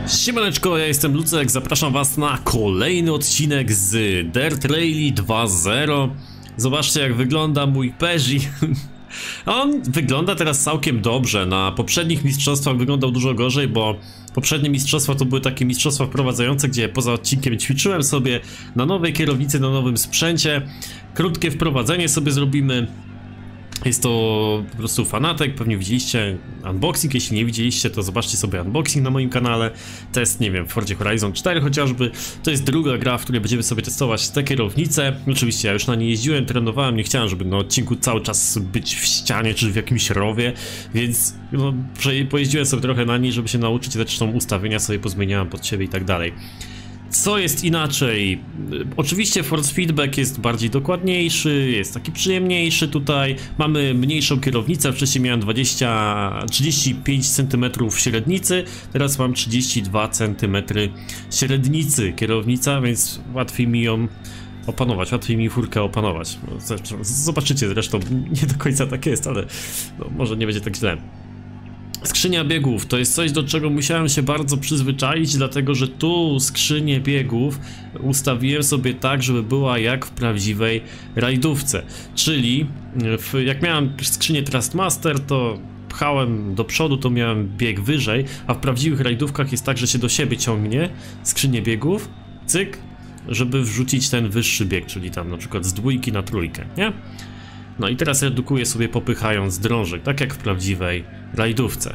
Siemaneczko, ja jestem Lucek, zapraszam was na kolejny odcinek z Dirt Rally 2.0. Zobaczcie, jak wygląda mój Peugeot. On wygląda teraz całkiem dobrze. Na poprzednich mistrzostwach wyglądał dużo gorzej, bo poprzednie mistrzostwa to były takie mistrzostwa wprowadzające, gdzie poza odcinkiem ćwiczyłem sobie na nowej kierownicy, na nowym sprzęcie. Krótkie wprowadzenie sobie zrobimy. Jest to po prostu Fanatec, pewnie widzieliście unboxing, jeśli nie widzieliście, to zobaczcie sobie unboxing na moim kanale. Test, nie wiem, w Fordzie Horizon 4 chociażby. To jest druga gra, w której będziemy sobie testować te kierownice. Oczywiście ja już na nie jeździłem, trenowałem, nie chciałem, żeby na odcinku cały czas być w ścianie czy w jakimś rowie, więc no, pojeździłem sobie trochę na niej, żeby się nauczyć, zresztą ustawienia sobie pozmieniałem pod siebie i tak dalej. Co jest inaczej? Oczywiście force feedback jest bardziej dokładniejszy, jest taki przyjemniejszy tutaj. Mamy mniejszą kierownicę, wcześniej miałem 35 cm średnicy, teraz mam 32 cm średnicy kierownica, więc łatwiej mi ją opanować, łatwiej mi furkę opanować. Zobaczycie zresztą, nie do końca tak jest, ale no, może nie będzie tak źle. Skrzynia biegów to jest coś, do czego musiałem się bardzo przyzwyczaić, dlatego że tu skrzynię biegów ustawiłem sobie tak, żeby była jak w prawdziwej rajdówce. Czyli jak miałem skrzynię Thrustmaster, to pchałem do przodu, to miałem bieg wyżej, a w prawdziwych rajdówkach jest tak, że się do siebie ciągnie skrzynię biegów, cyk, żeby wrzucić ten wyższy bieg, czyli tam na przykład z dwójki na trójkę, nie? No i teraz redukuję sobie popychając drążek, tak jak w prawdziwej rajdówce.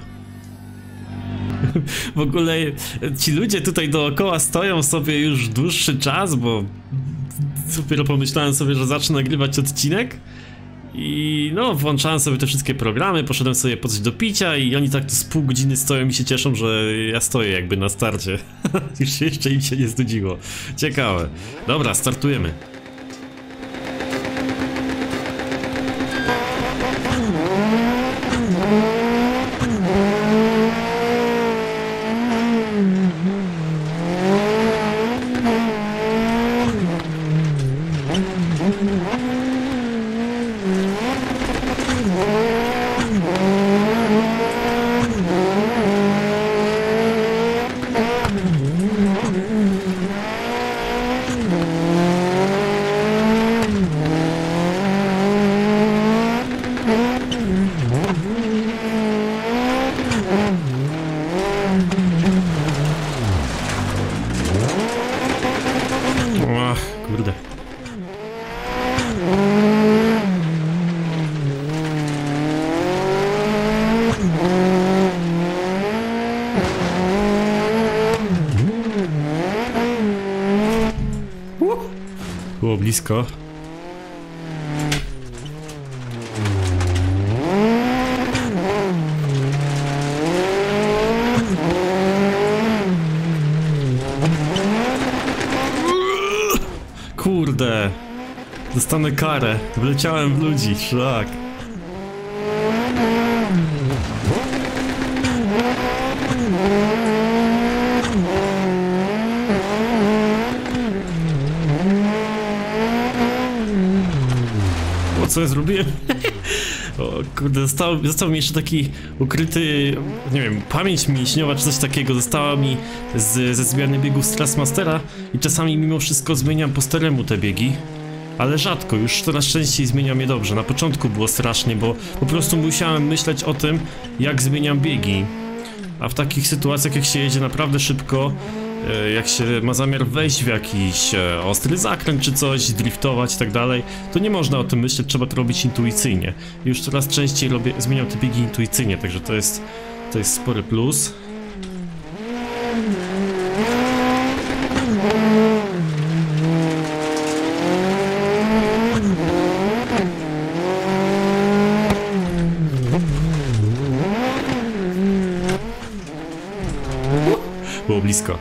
W ogóle ci ludzie tutaj dookoła stoją sobie już dłuższy czas, bo dopiero pomyślałem sobie, że zacznę nagrywać odcinek. I no, włączałem sobie te wszystkie programy, poszedłem sobie po coś do picia i oni tak tu z pół godziny stoją i się cieszą, że ja stoję jakby na starcie. Już jeszcze im się nie znudziło. Ciekawe. Dobra, startujemy. Kurde. Było blisko. Kurde, dostanę karę, wleciałem w ludzi, szlak. O, co ja zrobiłem? O kurde, został mi jeszcze taki ukryty, nie wiem, pamięć mięśniowa czy coś takiego została mi ze zmiany biegów z Thrustmastera i czasami mimo wszystko zmieniam po staremu te biegi, ale rzadko, już coraz częściej zmieniam je dobrze. Na początku było strasznie, bo po prostu musiałem myśleć o tym, jak zmieniam biegi, a w takich sytuacjach, jak się jedzie naprawdę szybko, jak się ma zamiar wejść w jakiś ostry zakręt czy coś, driftować i tak dalej, to nie można o tym myśleć, trzeba to robić intuicyjnie. Już coraz częściej zmieniam te biegi intuicyjnie, także to jest spory plus. Było blisko.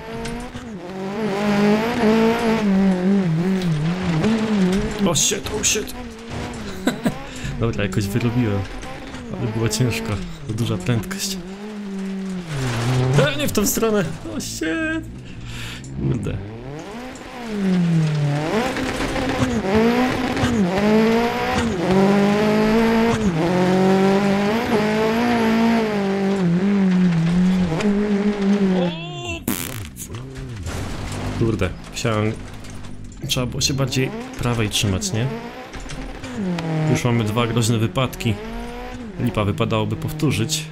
O shit, o shit. Dobra, jakoś wyrobiłem. Ale było ciężko. To duża prędkość. Nie w tą stronę. O shit. Kurde. Kurde, musiałem... Trzeba było się bardziej prawej trzymać, nie? Już mamy 2 groźne wypadki. Lipa, wypadałoby powtórzyć.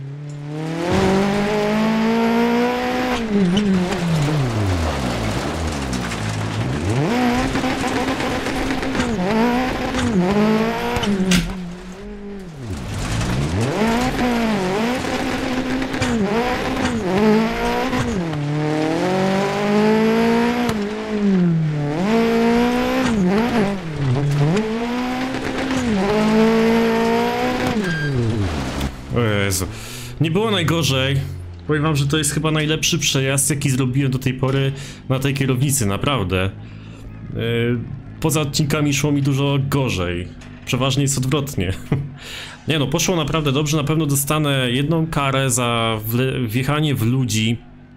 O Jezu. Nie było najgorzej. Powiem wam, że to jest chyba najlepszy przejazd, jaki zrobiłem do tej pory na tej kierownicy, naprawdę. Poza odcinkami szło mi dużo gorzej. Przeważnie jest odwrotnie. Nie no, poszło naprawdę dobrze, na pewno dostanę 1 karę za wjechanie w ludzi.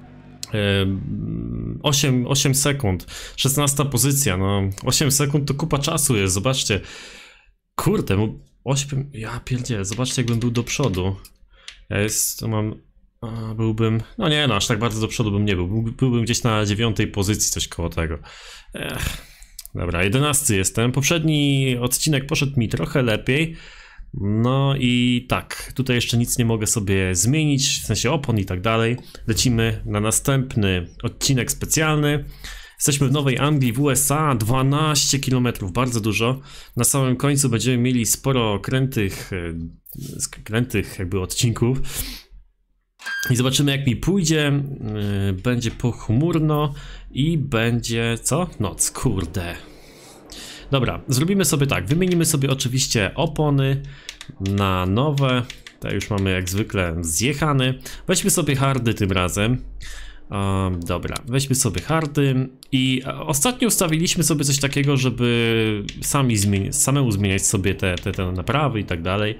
8 sekund, 16 pozycja, no 8 sekund to kupa czasu jest, zobaczcie. Kurde, 8, ja pierdzielę, zobaczcie jakbym był do przodu. To mam, byłbym, no nie no, aż tak bardzo do przodu bym nie był, byłbym gdzieś na 9 pozycji, coś koło tego. Dobra, 11 jestem, poprzedni odcinek poszedł mi trochę lepiej. No i tak, tutaj jeszcze nic nie mogę sobie zmienić, w sensie opon i tak dalej. Lecimy na następny odcinek specjalny. Jesteśmy w Nowej Anglii w USA, 12 km, bardzo dużo. Na samym końcu będziemy mieli sporo krętych jakby odcinków. I zobaczymy jak mi pójdzie, będzie pochmurno i będzie, co? Noc, kurde. Dobra, zrobimy sobie tak, wymienimy sobie oczywiście opony na nowe. Te już mamy jak zwykle zjechane. Weźmy sobie hardy tym razem. Dobra, weźmy sobie hardy i ostatnio ustawiliśmy sobie coś takiego, żeby samemu zmieniać sobie te naprawy i tak dalej.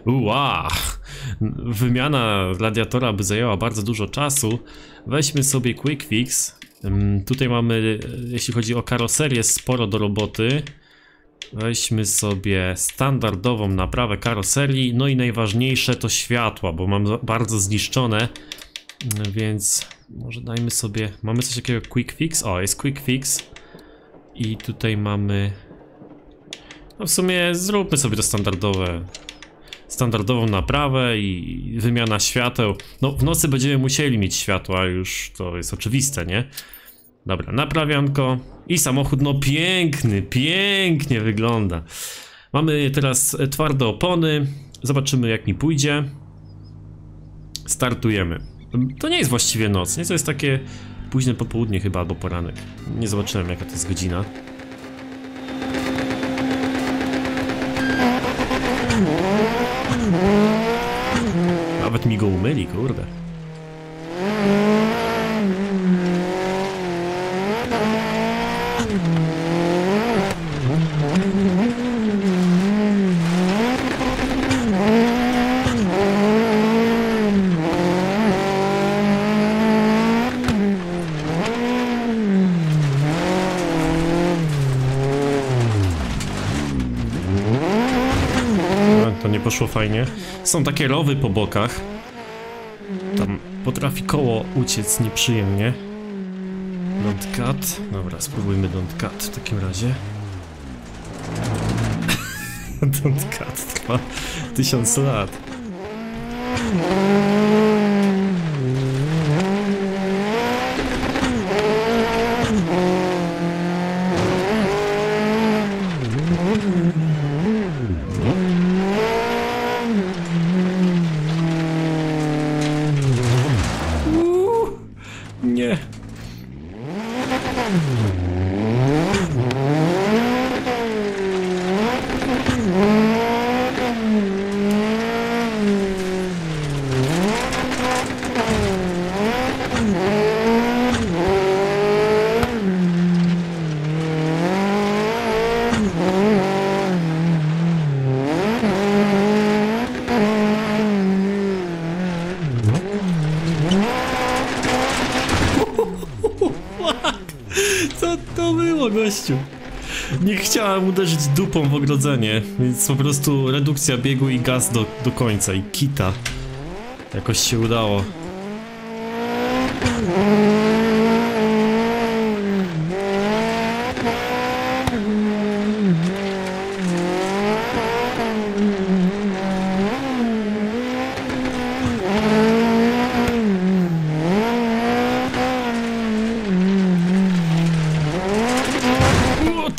Wymiana radiatora by zajęła bardzo dużo czasu. Weźmy sobie Quick Fix. Tutaj mamy, jeśli chodzi o karoserię, sporo do roboty. Weźmy sobie standardową naprawę karoserii. No i najważniejsze to światła, bo mam bardzo zniszczone. Więc może dajmy sobie... Mamy coś takiego Quick Fix? O, jest Quick Fix. I tutaj mamy... No w sumie zróbmy sobie to standardową naprawę i wymiana świateł. No w nocy będziemy musieli mieć światła, już to jest oczywiste, nie? Dobra, naprawianko. I samochód, no pięknie wygląda. Mamy teraz twarde opony. Zobaczymy jak mi pójdzie. Startujemy. To nie jest właściwie noc, nie? To jest takie późne popołudnie chyba, albo poranek. Nie zobaczyłem jaka to jest godzina. Nawet mi go umyli, kurde. To nie poszło fajnie. Są takie rowy po bokach. Tam potrafi koło uciec nieprzyjemnie. Don't cut. Dobra, spróbujmy don't cut w takim razie. Don't cut trwa 1000 lat. Nie. Co to było, gościu? Nie chciałem uderzyć dupą w ogrodzenie, więc po prostu redukcja biegu i gaz do końca i kita. Jakoś się udało.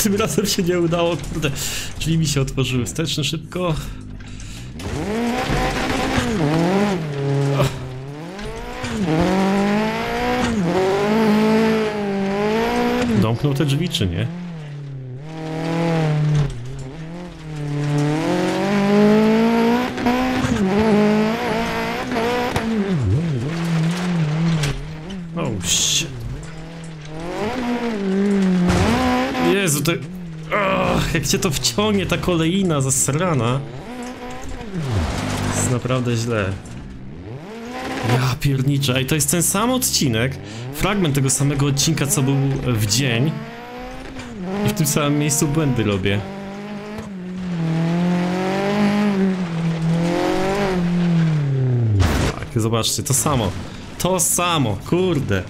Tym razem się nie udało, kurde. Drzwi mi się otworzyły. Wsteczny szybko. Domknął te drzwi, czy nie? Oh shit. Jezu, to... jak cię to wciągnie, ta kolejna zasrana. Jest naprawdę źle. Ja pierniczę, i to jest ten sam odcinek, fragment tego samego odcinka, co był w dzień. I w tym samym miejscu błędy robię. Tak, zobaczcie, to samo. To samo, kurde.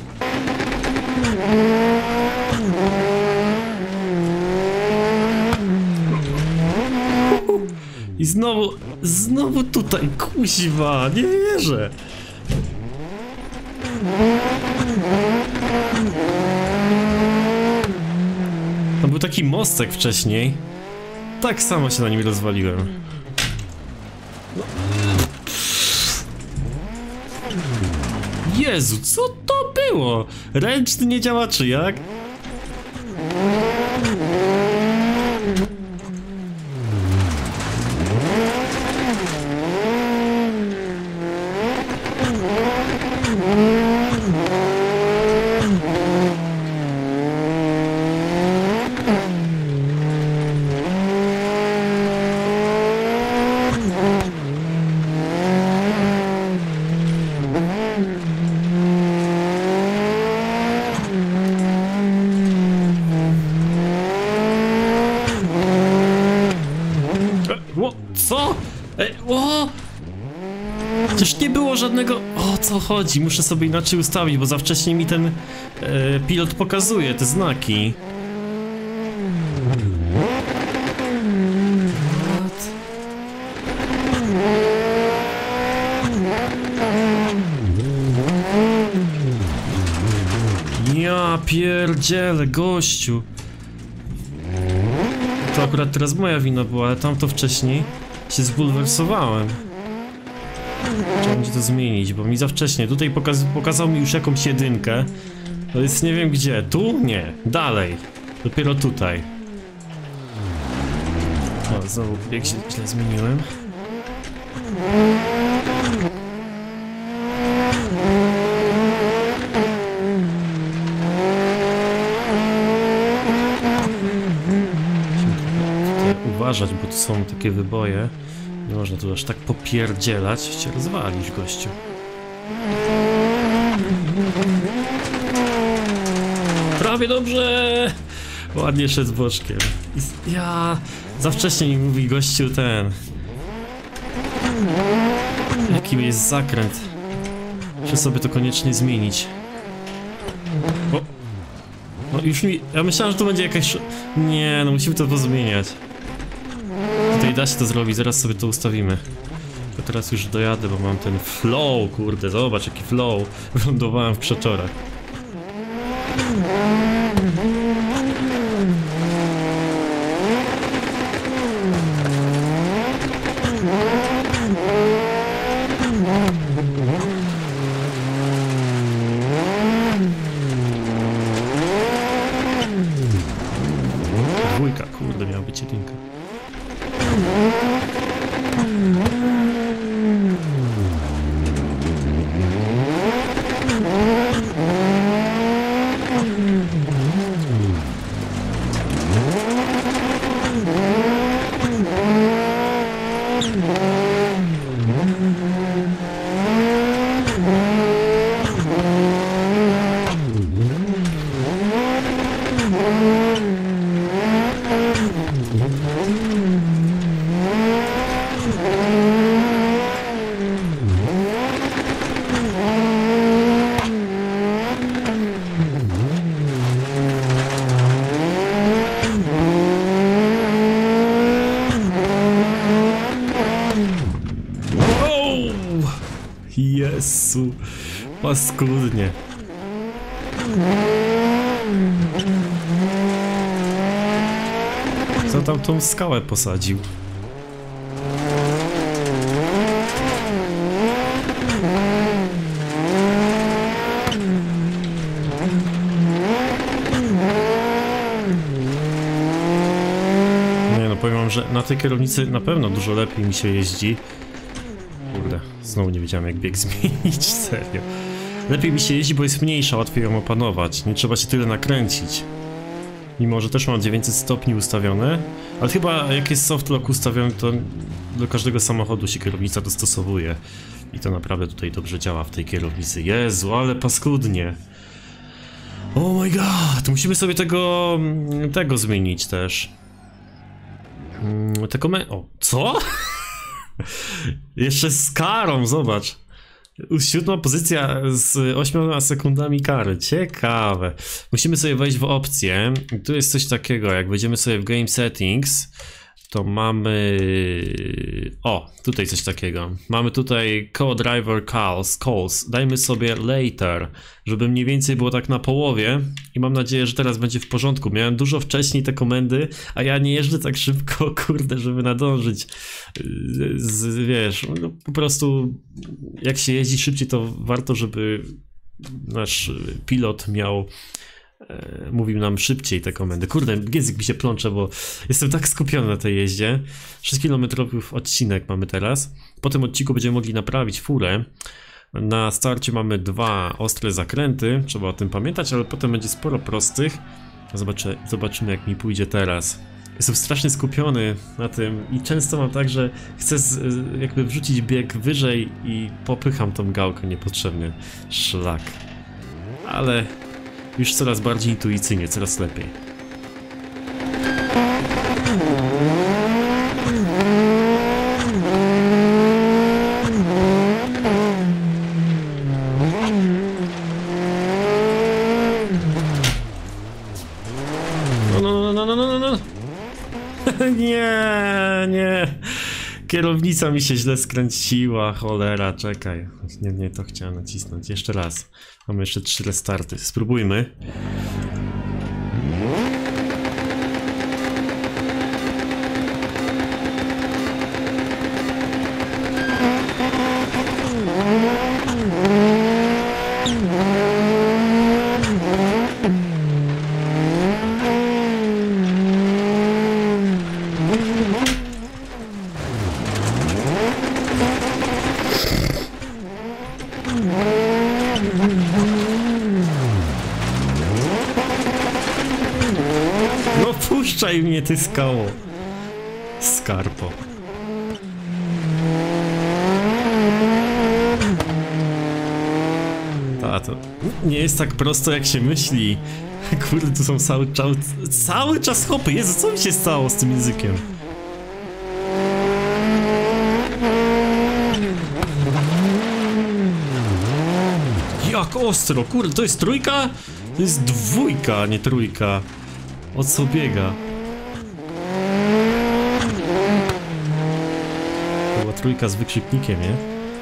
I znowu tutaj, kuźwa, nie wierzę. To był taki mostek wcześniej. Tak samo się na nim rozwaliłem. No. Jezu, co to było? Ręczny nie działa, czy jak? Co? O! Przecież nie było żadnego... O co chodzi? Muszę sobie inaczej ustawić, bo za wcześnie mi ten pilot pokazuje te znaki. Ja pierdzielę, gościu. To akurat teraz moja wina była, ale tamto wcześniej się zbulwersowałem. Trzeba będzie to zmienić, bo mi za wcześnie. Tutaj pokazał mi już jakąś jedynkę. To jest nie wiem gdzie. Tu? Nie. Dalej. Dopiero tutaj. O, znowu bieg się źle zmieniłem. Uważać, bo tu są takie wyboje. Nie można tu aż tak popierdzielać, cię rozwalisz, gościu. Prawie dobrze! Ładnie szedł z boczkiem. Ja... Za wcześnie mi mówi gościu ten... Jaki jest zakręt. Muszę sobie to koniecznie zmienić. O! No już mi... Ja myślałem, że to będzie jakaś... Nie, no musimy to pozmieniać. Tutaj da się to zrobić, zaraz sobie to ustawimy. Tylko teraz już dojadę, bo mam ten flow, kurde, zobacz jaki flow. Wylądowałem w przeczorach. Dwójka, kurde, miała być jedynka. Jezu, paskudnie. kto tam tą skałę posadził? Nie no, powiem wam, że na tej kierownicy na pewno dużo lepiej mi się jeździ. Kurde, znowu nie wiedziałem jak bieg zmienić, serio. Lepiej mi się jeździ, bo jest mniejsza, łatwiej ją opanować, nie trzeba się tyle nakręcić. Mimo, że też mam 900 stopni ustawione, ale chyba jak jest softlock ustawiony, to do każdego samochodu się kierownica dostosowuje. I to naprawdę tutaj dobrze działa w tej kierownicy. Jezu, ale paskudnie. Oh my god, musimy sobie tego zmienić też. O, co? Jeszcze z karą, zobacz. 7. pozycja z 8 sekundami kary. Ciekawe. Musimy sobie wejść w opcje. Tu jest coś takiego, jak wejdziemy sobie w Game Settings, to mamy... O, tutaj coś takiego. Mamy tutaj Co-Driver Calls. Dajmy sobie Later, żeby mniej więcej było tak na połowie i mam nadzieję, że teraz będzie w porządku. Miałem dużo wcześniej te komendy, a ja nie jeżdżę tak szybko, kurde, żeby nadążyć. Wiesz, no, po prostu jak się jeździ szybciej, to warto, żeby nasz pilot mówił nam szybciej te komendy. Kurde, język mi się plącze, bo jestem tak skupiony na tej jeździe. 6 km odcinek mamy teraz. Po tym odcinku będziemy mogli naprawić furę. Na starcie mamy 2 ostre zakręty, trzeba o tym pamiętać, ale potem będzie sporo prostych. Zobaczymy jak mi pójdzie teraz. Jestem strasznie skupiony na tym i często mam tak, że chcę jakby wrzucić bieg wyżej i popycham tą gałkę niepotrzebnie. Szlak. Ale już coraz bardziej intuicyjnie, coraz lepiej. No. Nie. Kierownica mi się źle skręciła, cholera, czekaj. Nie, to chciałem nacisnąć. Jeszcze raz. Mamy jeszcze 3 restarty. Spróbujmy. No puszczaj mnie, ty skało. Skarpo. To nie jest tak prosto jak się myśli. Kurde, tu są cały czas hopy. Jezu, co mi się stało z tym językiem? Jak ostro, kurde, to jest trójka? To jest 2, a nie 3. O co biega? Była 3 z wykrzyknikiem, nie?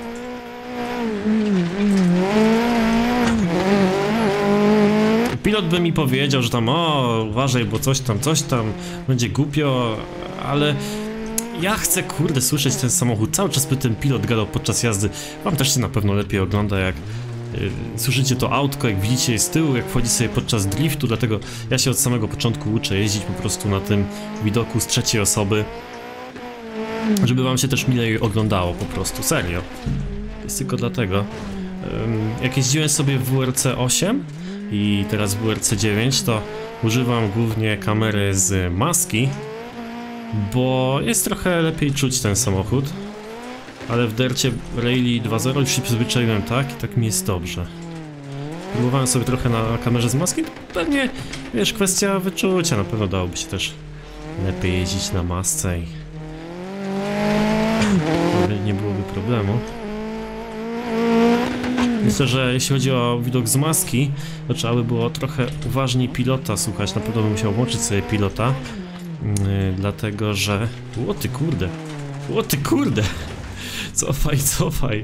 Pilot by mi powiedział, że tam uważaj, bo coś tam będzie głupio, ale ja chcę, kurde, słyszeć ten samochód. Cały czas by ten pilot gadał podczas jazdy. Wam też się na pewno lepiej ogląda, jak słyszycie to autko, jak widzicie je z tyłu, jak wchodzi sobie podczas driftu, dlatego ja się od samego początku uczę jeździć po prostu na tym widoku z trzeciej osoby, żeby wam się też milej oglądało po prostu, serio. Jest tylko dlatego. Jak jeździłem sobie w WRC 8 i teraz w WRC 9, to używam głównie kamery z maski, bo jest trochę lepiej czuć ten samochód. Ale w Dircie Rally 2.0 już się przyzwyczaiłem, tak? I tak mi jest dobrze. Próbowałem sobie trochę na kamerze z maski, to pewnie, wiesz, kwestia wyczucia, na pewno dałoby się też lepiej jeździć na masce i nie byłoby problemu. Myślę, że jeśli chodzi o widok z maski, to trzeba by było trochę uważniej pilota słuchać, na pewno bym musiał włączyć sobie pilota, dlatego że... O ty kurde! Cofaj.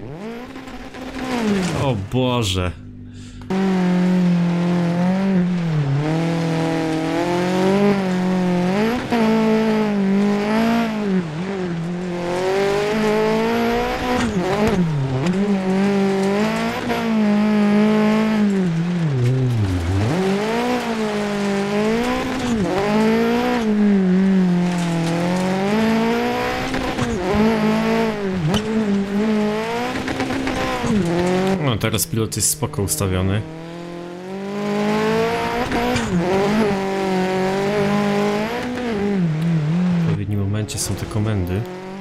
O Boże. teraz pilot jest spoko ustawiony. W odpowiednim momencie są te komendy.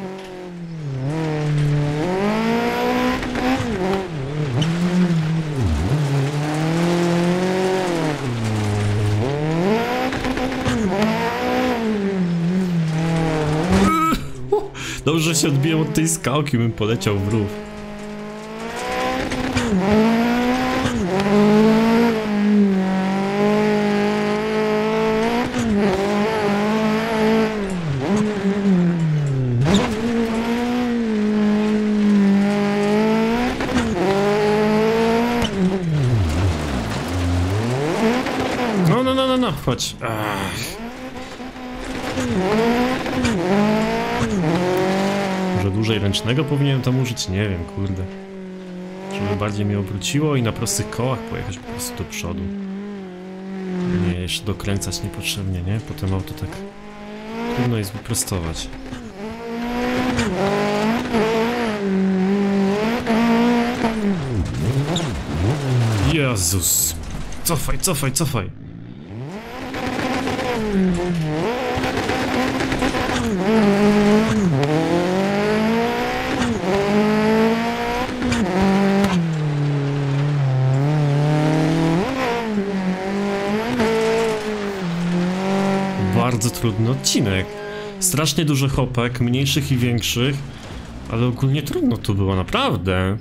Dobrze, że się odbiłem od tej skałki, bym poleciał w rów. No, chodź. Może dłużej ręcznego powinienem tam użyć? Nie wiem, kurde. Żeby bardziej mnie obróciło i na prostych kołach pojechać po prostu do przodu. Nie, jeszcze dokręcać niepotrzebnie, nie? Potem auto tak trudno jest wyprostować. Jezus! Cofaj, cofaj, cofaj! Bardzo trudny odcinek. Strasznie dużo hopek, mniejszych i większych, ale ogólnie trudno tu było, naprawdę.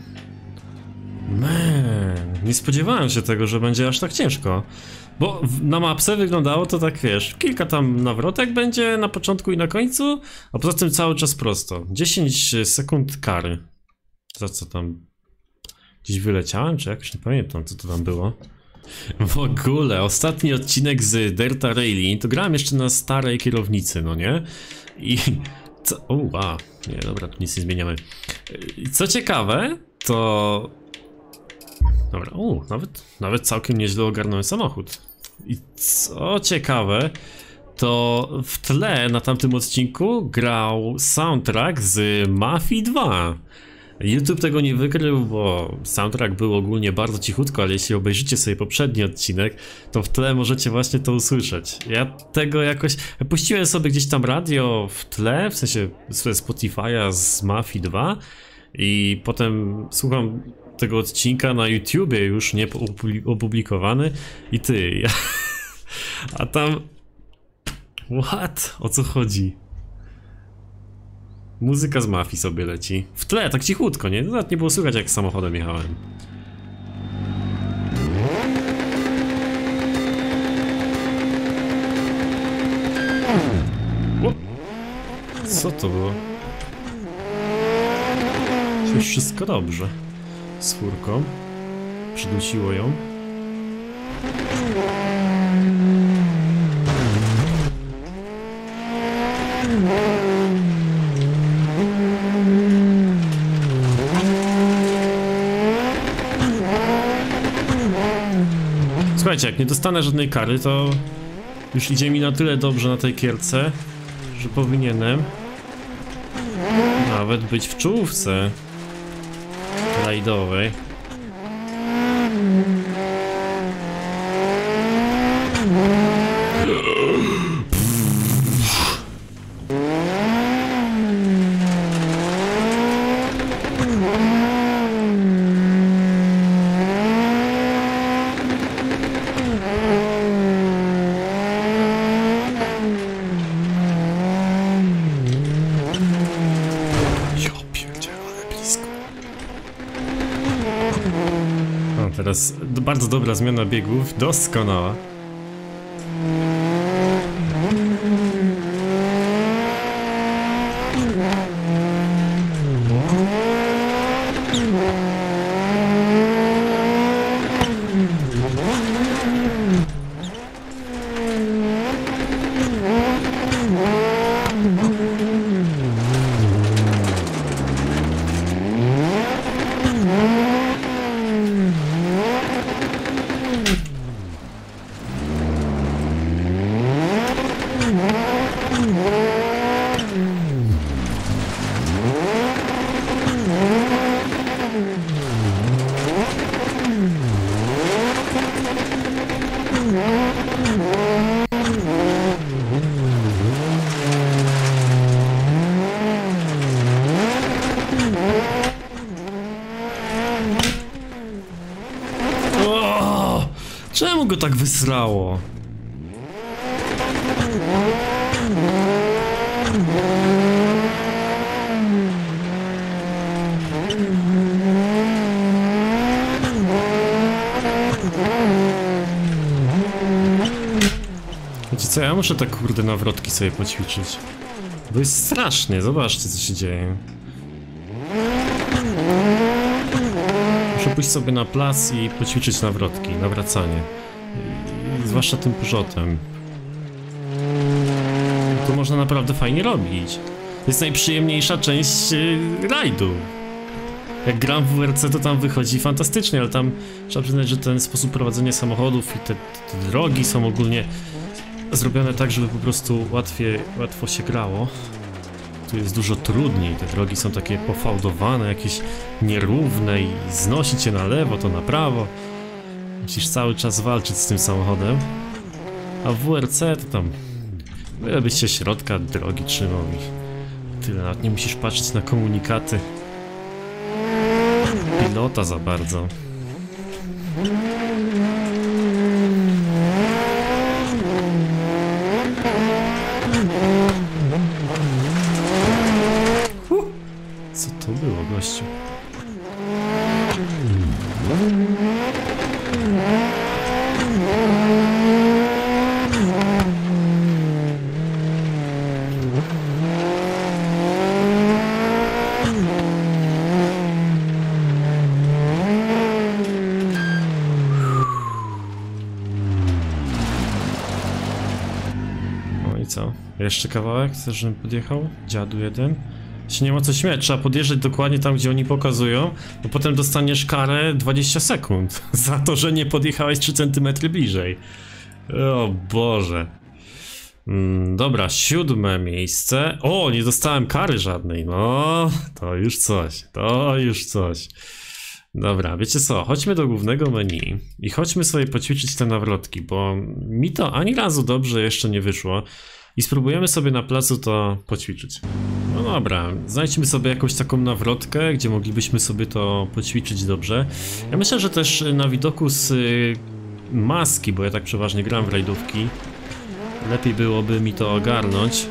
Nie spodziewałem się tego, że będzie aż tak ciężko. Bo na mapce wyglądało to tak, wiesz, kilka tam nawrotek będzie na początku i na końcu, a poza tym cały czas prosto. 10 sekund kary. Za co tam? Gdzieś wyleciałem, czy jakoś nie pamiętam, co to tam było. W ogóle, ostatni odcinek z Dirta Rally, to grałem jeszcze na starej kierownicy, no nie? I co... nie, dobra, tu nic nie zmieniamy. Co ciekawe, to... Dobra, nawet całkiem nieźle ogarnąłem samochód. I co ciekawe, to w tle na tamtym odcinku grał soundtrack z Mafii 2. YouTube tego nie wykrył, bo soundtrack był ogólnie bardzo cichutko, ale jeśli obejrzycie sobie poprzedni odcinek, to w tle możecie właśnie to usłyszeć. Ja tego jakoś... Puściłem sobie gdzieś tam radio w tle, w sensie Spotify'a z Mafii 2 i potem słucham tego odcinka na YouTubie już, nie opublikowany i ty... A tam... What? O co chodzi? Muzyka z Mafii sobie leci. W tle, tak cichutko, nie? Nawet nie było słychać, jak samochodem jechałem. Co to było? Przecież wszystko dobrze. Z furką. Przydusiło ją. Słuchajcie, jak nie dostanę żadnej kary, to już idzie mi na tyle dobrze na tej kierce, że powinienem nawet być w czołówce rajdowej. Teraz bardzo dobra zmiana biegów, doskonała. O! Czemu go tak wysrało? Wiecie co, ja muszę tak kurde nawrotki sobie poćwiczyć. Bo jest strasznie, zobaczcie co się dzieje. Muszę pójść sobie na plac i poćwiczyć nawrotki, nawracanie. I zwłaszcza tym Peugeotem. To można naprawdę fajnie robić. To jest najprzyjemniejsza część rajdu. Jak gram w WRC, to tam wychodzi fantastycznie, ale tam trzeba przyznać, że ten sposób prowadzenia samochodów i te drogi są ogólnie zrobione tak, żeby po prostu łatwo się grało. Tu jest dużo trudniej, te drogi są takie pofałdowane, jakieś nierówne i znosi cię na lewo, to na prawo. Musisz cały czas walczyć z tym samochodem. A w WRC to tam byś się środka drogi trzymał i tyle, nawet nie musisz patrzeć na komunikaty pilota za bardzo. Co to było, gościu? No i co? Jeszcze kawałek? Chcesz, żebym podjechał? Dziadu jeden? Się nie ma co śmiać, trzeba podjeżdżać dokładnie tam, gdzie oni pokazują, bo potem dostaniesz karę 20 sekund za to, że nie podjechałeś 3 cm bliżej. O Boże. Dobra, 7. miejsce. O, nie dostałem kary żadnej, no to już coś, to już coś. Dobra, wiecie co, chodźmy do głównego menu i chodźmy sobie poćwiczyć te nawrotki, bo mi to ani razu dobrze jeszcze nie wyszło. I spróbujemy sobie na placu to poćwiczyć. No dobra, znajdźmy sobie jakąś taką nawrotkę, gdzie moglibyśmy sobie to poćwiczyć dobrze. Ja myślę, że też na widoku z maski, bo ja tak przeważnie gram w rajdówki, lepiej byłoby mi to ogarnąć.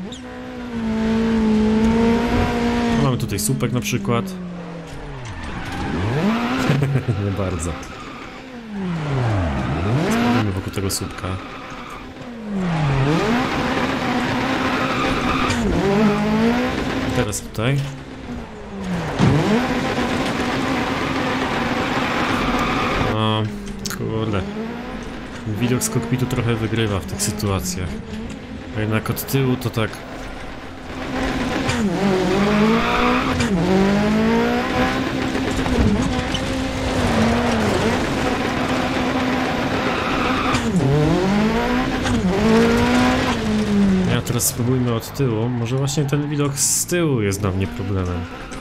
No, mamy tutaj słupek na przykład. Nie bardzo. Spróbujmy wokół tego słupka. Teraz tutaj. No, kurde. Widok z kokpitu trochę wygrywa w tych sytuacjach. A jednak od tyłu to tak... Teraz spróbujmy od tyłu. Może właśnie ten widok z tyłu jest dla mnie problemem.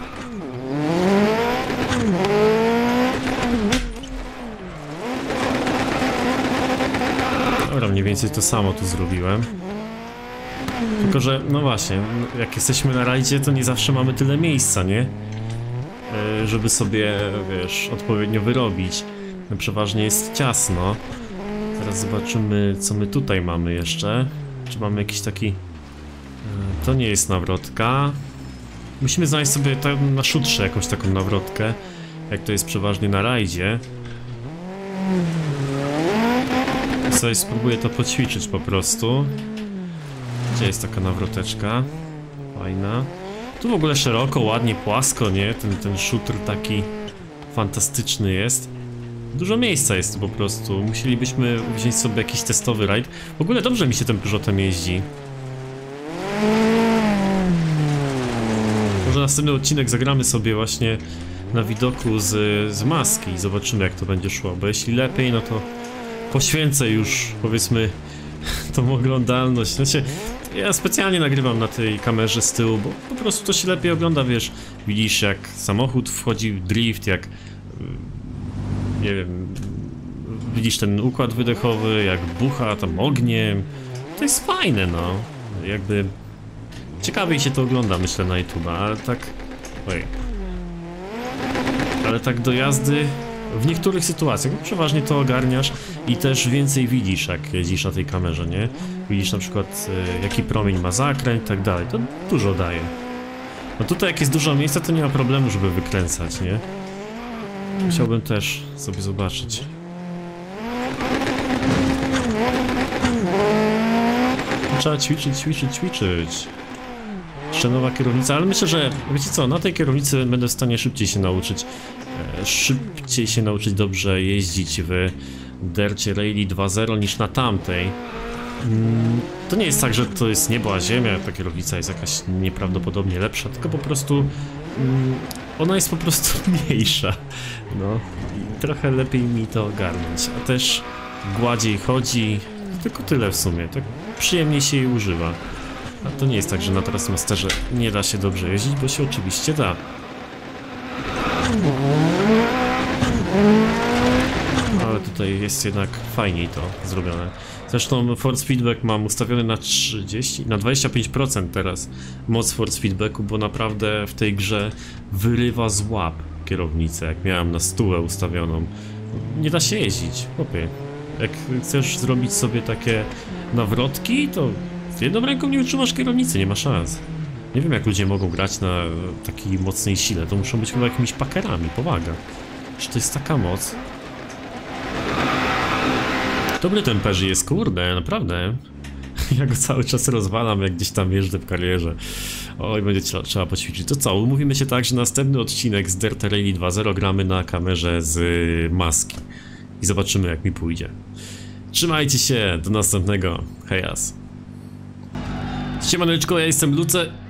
Dobra, mniej więcej to samo tu zrobiłem. Tylko że, no właśnie, jak jesteśmy na rajdzie, to nie zawsze mamy tyle miejsca, nie? Żeby sobie, wiesz, odpowiednio wyrobić. No, przeważnie jest ciasno. Teraz zobaczymy, co my tutaj mamy jeszcze. Czy mamy jakiś taki... To nie jest nawrotka. Musimy znaleźć sobie na szutrze jakąś taką nawrotkę, jak to jest przeważnie na rajdzie. Sobie spróbuję to poćwiczyć po prostu. Gdzie jest taka nawroteczka? Fajna. Tu w ogóle szeroko, ładnie, płasko, nie? Ten szutr taki fantastyczny jest. Dużo miejsca jest tu po prostu. Musielibyśmy wziąć sobie jakiś testowy rajd. W ogóle dobrze mi się tym Peugeotem jeździ. Może następny odcinek zagramy sobie właśnie na widoku z maski i zobaczymy, jak to będzie szło. Bo jeśli lepiej, no to poświęcę już, powiedzmy, tą oglądalność. Znaczy, ja specjalnie nagrywam na tej kamerze z tyłu, bo po prostu to się lepiej ogląda, wiesz. Widzisz, jak samochód wchodzi w drift, jak... nie wiem, widzisz ten układ wydechowy, jak bucha tam ogniem. To jest fajne, no. Jakby... Ciekawiej się to ogląda, myślę, na YouTube, ale tak... Oj. Ale tak do jazdy... W niektórych sytuacjach przeważnie to ogarniasz i też więcej widzisz, jak jeździsz na tej kamerze, nie? Widzisz na przykład jaki promień ma zakręt i tak dalej, to dużo daje. No tutaj jak jest dużo miejsca, to nie ma problemu, żeby wykręcać, nie? Chciałbym też sobie zobaczyć. Trzeba ćwiczyć. Jeszcze nowa kierownica, ale myślę, że wiecie co, na tej kierownicy będę w stanie szybciej się nauczyć dobrze jeździć w Dircie Rally 2.0 niż na tamtej. To nie jest tak, że to jest niebo a ziemia, ta kierownica jest jakaś nieprawdopodobnie lepsza, tylko po prostu ona jest po prostu mniejsza, no i trochę lepiej mi to ogarnąć, a też gładziej chodzi, tylko tyle w sumie, tak przyjemniej się jej używa. A to nie jest tak, że na Trustmasterze nie da się dobrze jeździć, bo się oczywiście da. Ale tutaj jest jednak fajniej to zrobione. Zresztą force feedback mam ustawiony na 25% teraz. Moc force feedbacku, bo naprawdę w tej grze wyrywa z łap kierownicę, jak miałem na 100 ustawioną. Nie da się jeździć, chłopie. Jak chcesz zrobić sobie takie nawrotki, to z jedną ręką nie utrzymasz kierownicy, nie ma szans. Nie wiem, jak ludzie mogą grać na takiej mocnej sile, to muszą być chyba jakimiś pakerami, powaga. Czy to jest taka moc? Dobry ten Peugeot jest, kurde, naprawdę. Ja go cały czas rozwalam, jak gdzieś tam jeżdżę w karierze. Oj, będzie trzeba poćwiczyć. To co, umówimy się tak, że następny odcinek z Dirt Rally 2.0 gramy na kamerze z maski. I zobaczymy, jak mi pójdzie. Trzymajcie się, do następnego. Hejas. Siemaneczko, ja jestem Luce.